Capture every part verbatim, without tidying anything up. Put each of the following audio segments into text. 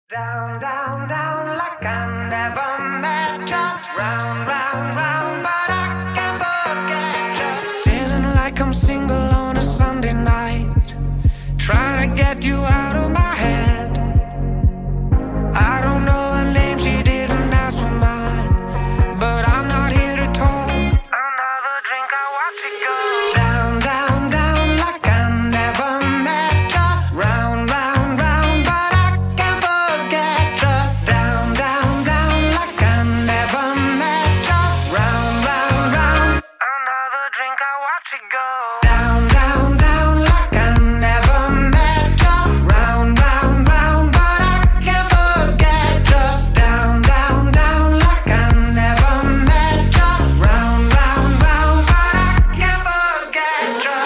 Down, down, down, like I never met ya. Round, round, round, but I can't forget ya. Sitting like I'm single on a Sunday night, trying to get you out of my head. I don't know her name, she didn't ask for mine, but I'm not here to talk. Another drink, I watch it go. Down, down, down, like I never met ya. Round, round, round, but I can't forget ya. Down, down, down, like I never met ya. Round, round, round, another drink, I watch it go. Down, down, down, like I never met ya. Round, round, round, but I can't forget ya. Down, down, down, like I never met ya. Round, round, round, but I can't forget ya.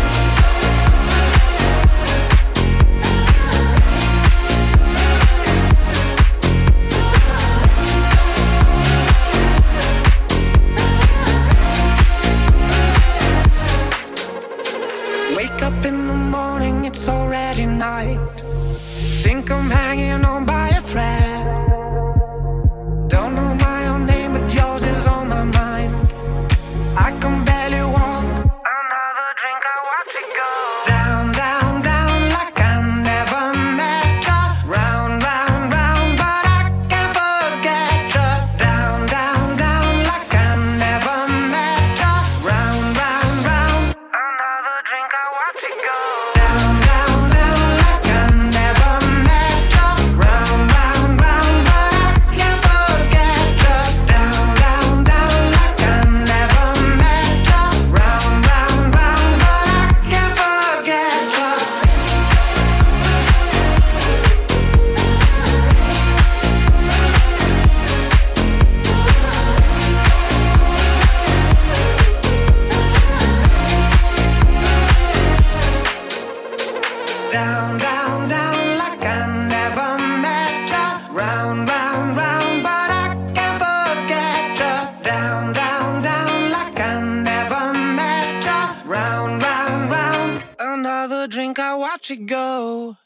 Wake up in the morning, it's already night. Think I'm hanging on by a thread. Don't know my own name, but yours is on my mind. I can barely walk. Another drink, I watch it go. Down, down, down, like I never met ya. Round, round, round, but I can't forget ya. Down, down, down, like I never met ya. Round, round, round, another drink, I watch it go. Down, down, down, like I never met ya. Round, round, round, but I can't forget ya. Down, down, down, like I never met ya. Round, round, round, but I can't forget ya. Down, down, down, like I never met ya. Round, round, round, but I can't forget ya. Down, down, down, like I never met ya. Round, round, round, another drink, I watch it go.